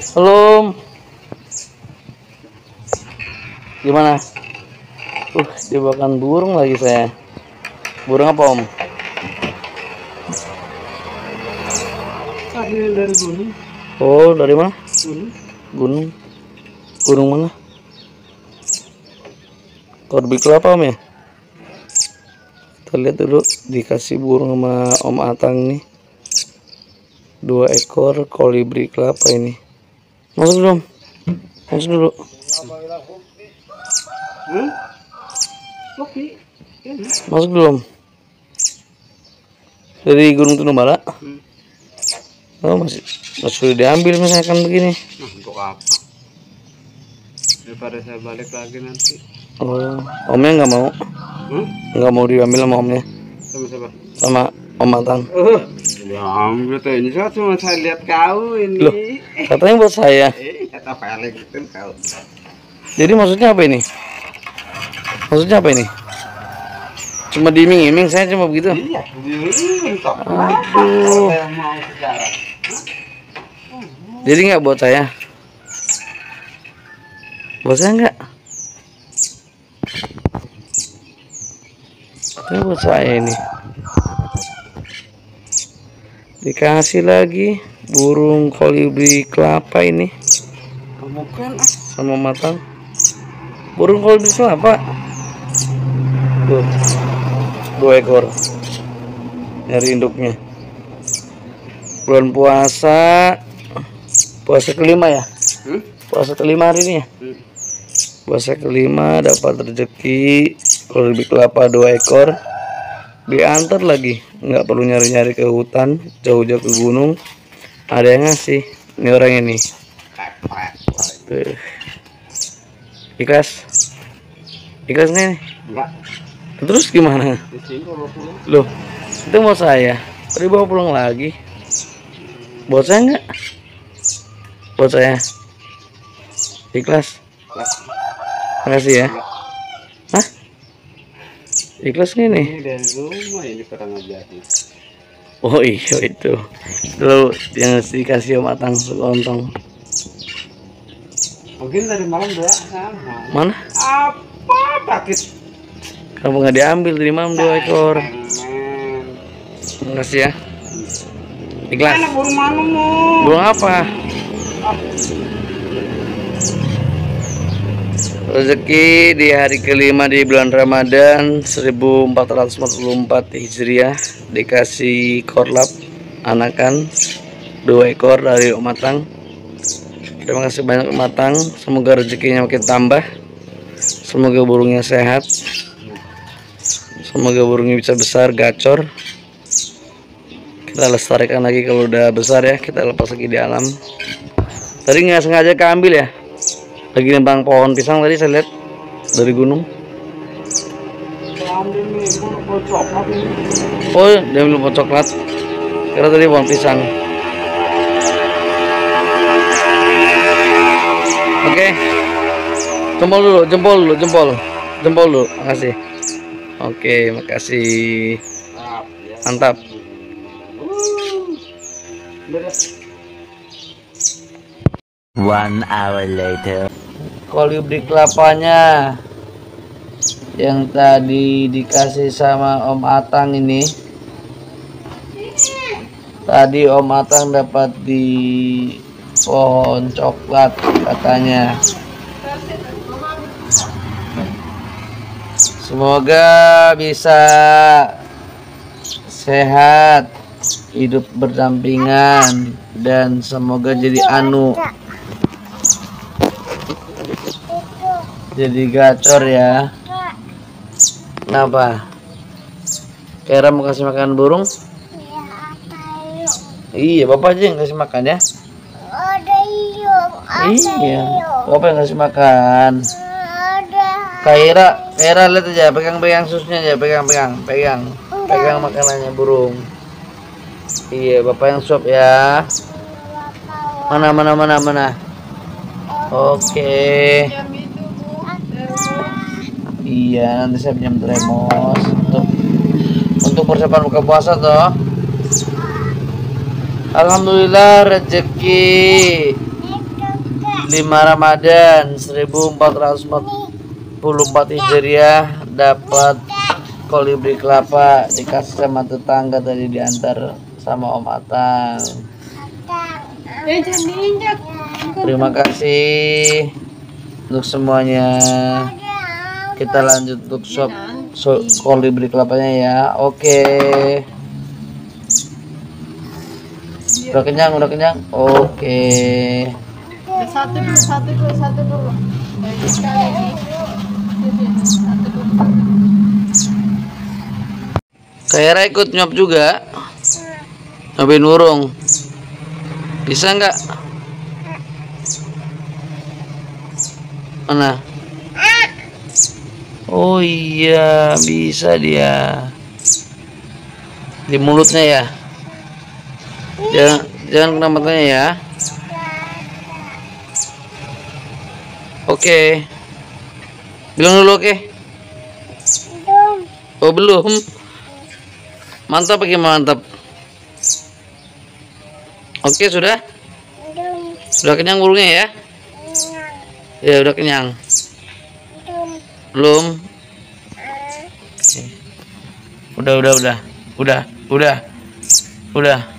Belum. Gimana? Dimakan burung lagi saya. Burung apa, Om? Tadi dari gunung. Oh, dari mana? Gunung. Gunung. Gunung mana? Korbi kelapa, Om ya? Kita lihat dulu, dikasih burung sama Om Atang nih. 2 ekor kolibri kelapa ini. Masuk dulu, Om. Masuk dulu. Kopi. Masuk dulu, Om. Dari Gunung Tunubala. Oh, masih sudah diambil misalkan begini. Nah, untuk apa? Daripada saya balik lagi nanti. Oh, Omnya nggak mau? Nggak mau diambil sama Omnya? Sama siapa? Sama Om Atang. Ya ampun, ini cuma saya lihat kau ini. Loh, katanya buat saya. Kata paling itu kau. Jadi maksudnya apa ini? Maksudnya apa ini? Cuma diiming-iming, saya cuma begitu. Iya, untuk Aduh. saya mau sejarah. Jadi nggak buat saya? Buat saya nggak? Tapi buat saya ini. Dikasih lagi burung kolibri kelapa ini. Bukan Sama matang. Burung kolibri kelapa. Tuh. 2 ekor. Nyari induknya. Bulan puasa. Puasa kelima ya? Puasa kelima hari ini ya? Puasa kelima dapat rezeki kolibri kelapa 2 ekor. Diantar lagi, nggak perlu nyari-nyari ke hutan, jauh-jauh ke gunung. Ada yang ngasih. Ini orang ini. Tuh. Ikhlas? Ikhlas nih? enggak Terus gimana? di sini kalau pulang. Loh, itu mau saya. Dibawa pulang lagi. Buat saya nggak? Buat saya. Ikhlas? Makasih ya. Hah? Ikhlas nih nih. Ini dari rumah ini pernah jadi. Oh iya itu. Dulu yang dikasih Om Atang selontong. Mungkin dari malam doa sama. Mana? Apa paket? Kamu nggak diambil dari malam 2 ekor. Makasih ya. Ikhlas. Mana burung mana mau? Burung apa? Rezeki di hari kelima di bulan Ramadan 1444 Hijriah dikasih korlap anakan 2 ekor dari Om Atang. Terima kasih banyak Om Atang. Semoga rezekinya makin tambah. Semoga burungnya sehat. Semoga burungnya bisa besar, gacor. Kita lestarikan lagi kalau udah besar ya. Kita lepas lagi di alam. Tadi nggak sengaja keambil ya. Lagi nembang pohon pisang tadi saya lihat dari gunung. Oh, dia belum pohon coklat. Kira tadi pohon pisang. Oke. Jempol dulu, jempol dulu. Makasih. Oke, makasih. Mantap. One hour later. Kolibri kelapanya yang tadi dikasih sama Om Atang ini. Tadi Om Atang dapat di pohon coklat katanya. Semoga bisa sehat, hidup berdampingan, dan semoga jadi anu. Jadi gacor ya. Kenapa? Kira mau kasih makan burung? Iya, Bapak aja yang kasih makan ya. Iya, Bapak yang kasih makan. Kaira lihat aja, pegang susunya aja, pegang makanannya burung. Iya, Bapak yang suap ya. Mana. Oke. Iya, nanti saya pinjam termos untuk persiapan buka puasa toh. Alhamdulillah rezeki Ramadan 1444 Hijriah dapat kolibri kelapa, dikasih sama tetangga tadi, diantar sama Om Atang. Terima kasih untuk semuanya. Kita lanjut untuk shop kolibri kelapanya ya. Oke. Udah kenyang, udah kenyang. Oke. Satu dulu. Sekali lagi. Satu dulu. Kaira ikut nyop juga. Nyopin burung. Bisa nggak? Mana? Oh iya, bisa dia. Di mulutnya ya. Jangan kena matanya ya. Oke. Bilang dulu oke. Oh belum. Mantap bagaimana mantap. Oke sudah. Sudah kenyang burungnya ya. Ya udah kenyang. Belum. Oke. Udah.